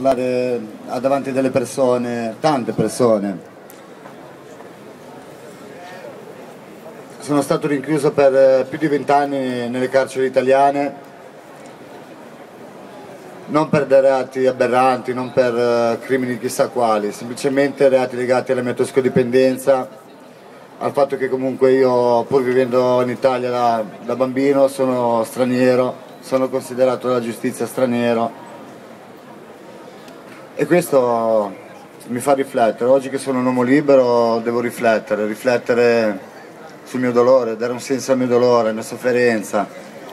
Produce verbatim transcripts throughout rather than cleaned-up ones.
parlare davanti delle persone, tante persone. Sono stato rinchiuso per più di vent'anni nelle carceri italiane, non per dei reati aberranti, non per crimini chissà quali, semplicemente reati legati alla mia tossicodipendenza, al fatto che comunque io, pur vivendo in Italia da, da bambino, sono straniero, sono considerato dalla giustizia straniero. E questo mi fa riflettere. Oggi che sono un uomo libero devo riflettere, riflettere sul mio dolore, dare un senso al mio dolore, alla mia sofferenza.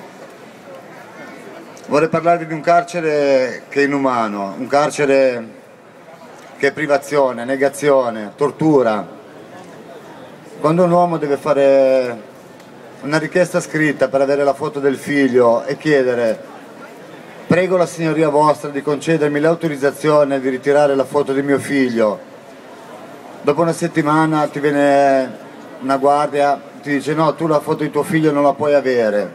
Vorrei parlarvi di un carcere che è inumano, un carcere che è privazione, negazione, tortura. Quando un uomo deve fare una richiesta scritta per avere la foto del figlio e chiedere: prego la signoria vostra di concedermi l'autorizzazione di ritirare la foto di mio figlio. Dopo una settimana ti viene una guardia, ti dice: no, tu la foto di tuo figlio non la puoi avere.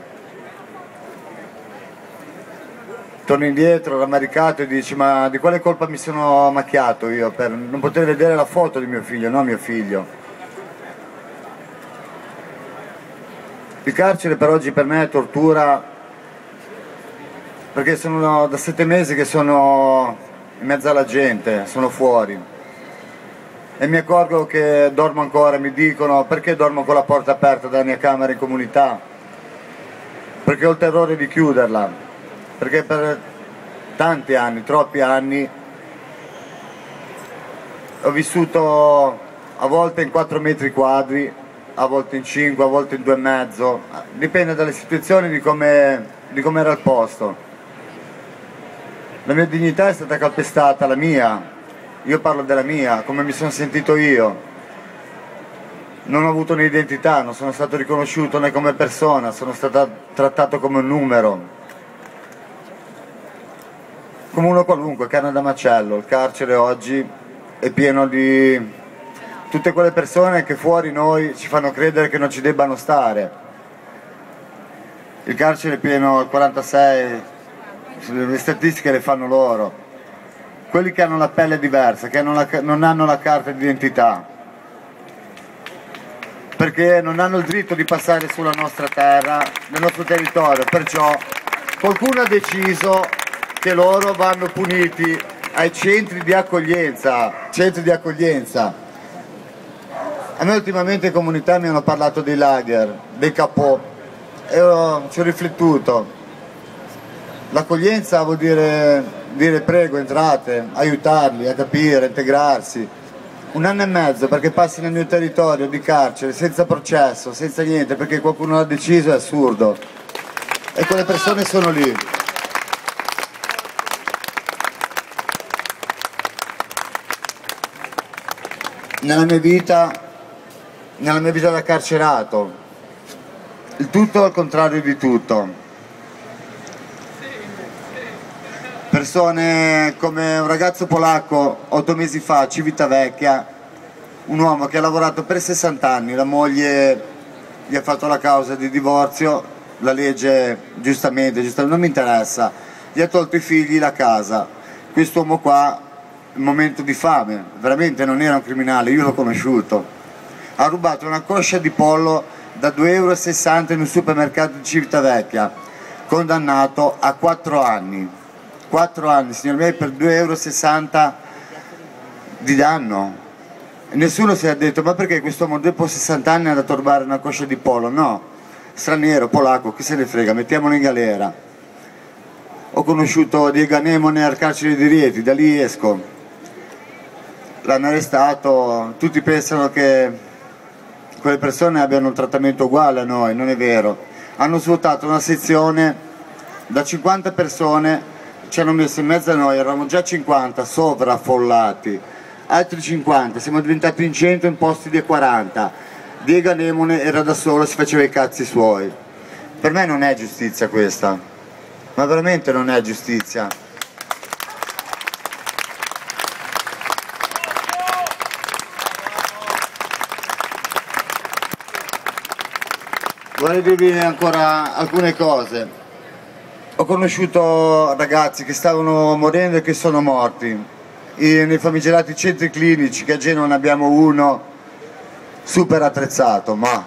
Torni indietro, rammaricato, e dici: ma di quale colpa mi sono macchiato io per non poter vedere la foto di mio figlio, non mio figlio? Il carcere per oggi per me è tortura, perché sono da sette mesi che sono in mezzo alla gente, sono fuori e mi accorgo che dormo ancora. Mi dicono: perché dormo con la porta aperta dalla mia camera in comunità? Perché ho il terrore di chiuderla, perché per tanti anni, troppi anni, ho vissuto a volte in quattro metri quadri, a volte in cinque, a volte in due e mezzo, dipende dalle situazioni, di come, di come era il posto. La mia dignità è stata calpestata, la mia, io parlo della mia, come mi sono sentito io. Non ho avuto un'identità, non sono stato riconosciuto né come persona, sono stato trattato come un numero, come uno qualunque, carne da macello. Il carcere oggi è pieno di tutte quelle persone che fuori noi ci fanno credere che non ci debbano stare. Il carcere è pieno al quarantasei, le statistiche le fanno loro. Quelli che hanno la pelle diversa, che non, la, non hanno la carta d'identità, perché non hanno il diritto di passare sulla nostra terra, nel nostro territorio, perciò qualcuno ha deciso che loro vanno puniti ai centri di accoglienza, centri di accoglienza. A me ultimamente in comunità mi hanno parlato dei lager, dei capò, e io ci ho riflettuto. L'accoglienza vuol dire dire prego, entrate, aiutarli a capire, a integrarsi. Un anno e mezzo perché passi nel mio territorio di carcere, senza processo, senza niente, perché qualcuno l'ha deciso, è assurdo. E quelle persone sono lì. Nella mia vita, nella mia vita da carcerato, il tutto al contrario di tutto. Persone come un ragazzo polacco otto mesi fa a Civitavecchia, un uomo che ha lavorato per sessanta anni, la moglie gli ha fatto la causa di divorzio, la legge giustamente, giustamente non mi interessa, gli ha tolto i figli, la casa. Quest'uomo qua, in momento di fame, veramente non era un criminale, io l'ho conosciuto, ha rubato una coscia di pollo da due e sessanta euro in un supermercato di Civitavecchia, condannato a quattro anni. quattro anni, signor miei, per due e sessanta euro di danno. E nessuno si è detto: ma perché quest'uomo dopo sessanta anni è andato a rubare una coscia di pollo? No, straniero, polacco, chi se ne frega, mettiamolo in galera. Ho conosciuto Diego Anemone al carcere di Rieti, da lì esco. L'hanno arrestato, tutti pensano che quelle persone abbiano un trattamento uguale a noi, non è vero. Hanno svuotato una sezione da cinquanta persone, ci hanno messo in mezzo a noi, eravamo già cinquanta, sovraffollati, altri cinquanta, siamo diventati in cento in posti di quaranta. Diego Anemone era da solo, si faceva i cazzi suoi. Per me non è giustizia questa, ma veramente non è giustizia. Vorrei dirvi ancora alcune cose. Ho Ho conosciuto ragazzi che stavano morendo e che sono morti, e nei famigerati centri clinici, che a Genova ne abbiamo uno super attrezzato, ma,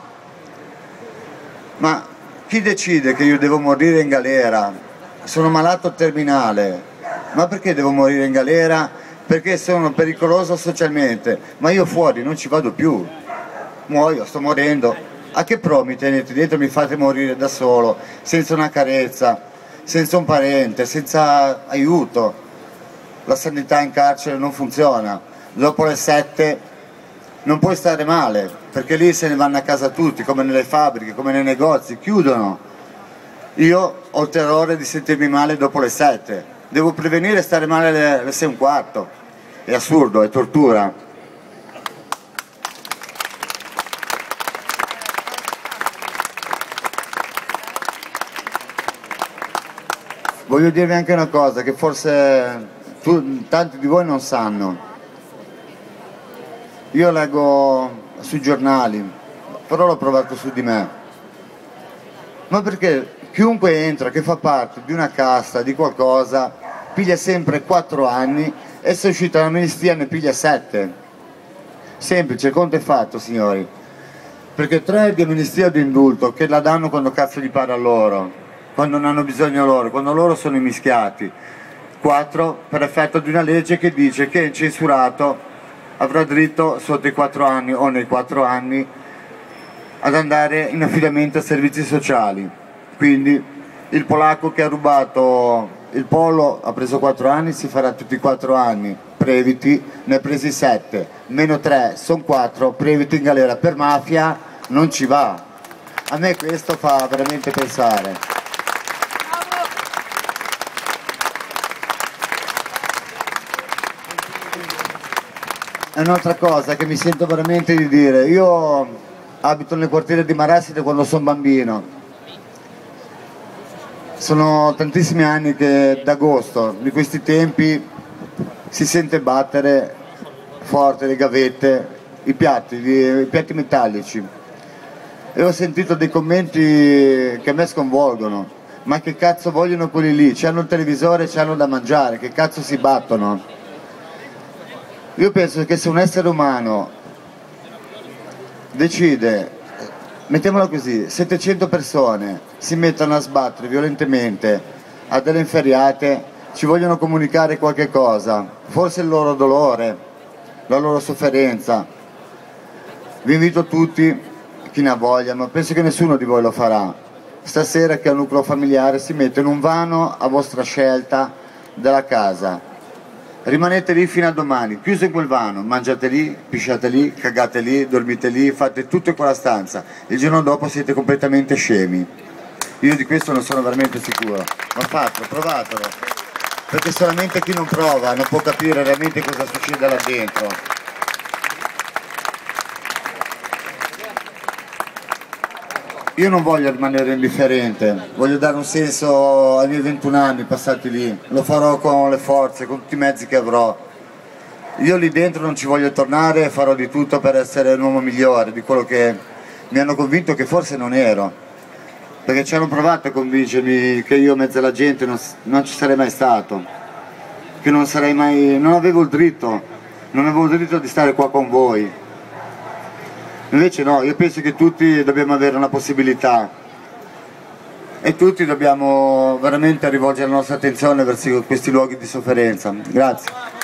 ma chi decide che io devo morire in galera? Sono malato terminale, ma perché devo morire in galera? Perché sono pericoloso socialmente, ma io fuori non ci vado più, muoio, sto morendo. A che pro mi tenete dentro e mi fate morire da solo, senza una carezza, senza un parente, senza aiuto? La sanità in carcere non funziona, dopo le sette non puoi stare male, perché lì se ne vanno a casa tutti, come nelle fabbriche, come nei negozi, chiudono. Io ho il terrore di sentirmi male dopo le sette, devo prevenire stare male alle, alle sei e un quarto, è assurdo, è tortura. Voglio dirvi anche una cosa che forse tu, tanti di voi non sanno. Io leggo sui giornali, però l'ho provato su di me. Ma perché chiunque entra, che fa parte di una casta, di qualcosa, piglia sempre quattro anni e se è uscita l'amnistia ne piglia sette. Semplice, il conto è fatto, signori. Perché tre di amnistia o di indulto, che la danno quando cazzo gli pare a loro, quando non hanno bisogno loro, quando loro sono immischiati. Quattro per effetto di una legge che dice che il censurato avrà diritto sotto i quattro anni o nei quattro anni ad andare in affidamento a servizi sociali. Quindi il polacco che ha rubato il polo ha preso quattro anni, si farà tutti i quattro anni. Previti ne ha presi sette, meno tre sono quattro, Previti in galera per mafia non ci va. A me questo fa veramente pensare. È un'altra cosa che mi sento veramente di dire. Io abito nel quartiere di Marassi da quando sono bambino. Sono tantissimi anni che d'agosto, di questi tempi, si sente battere forte le gavette, i piatti, i piatti metallici. E ho sentito dei commenti che a me sconvolgono. Ma che cazzo vogliono quelli lì? C'hanno il televisore, c'hanno da mangiare, che cazzo si battono? Io penso che se un essere umano decide, mettiamola così, settecento persone si mettono a sbattere violentemente a delle inferriate, ci vogliono comunicare qualche cosa, forse il loro dolore, la loro sofferenza. Vi invito tutti, chi ne ha voglia, ma penso che nessuno di voi lo farà, stasera che al nucleo familiare si mette in un vano a vostra scelta della casa. Rimanete lì fino a domani, chiuso in quel vano, mangiate lì, pisciate lì, cagate lì, dormite lì, fate tutto in quella stanza. Il giorno dopo siete completamente scemi. Io di questo non sono veramente sicuro. Ma fatelo, provatelo. Perché solamente chi non prova non può capire realmente cosa succede là dentro. Io non voglio rimanere indifferente, voglio dare un senso ai miei ventuno anni passati lì, lo farò con le forze, con tutti i mezzi che avrò. Io lì dentro non ci voglio tornare e farò di tutto per essere un uomo migliore di quello che mi hanno convinto che forse non ero, perché ci hanno provato a convincermi che io in mezzo alla gente non, non ci sarei mai stato, che non sarei mai, non avevo il diritto, non avevo il diritto di stare qua con voi. Invece no, io penso che tutti dobbiamo avere una possibilità e tutti dobbiamo veramente rivolgere la nostra attenzione verso questi luoghi di sofferenza. Grazie.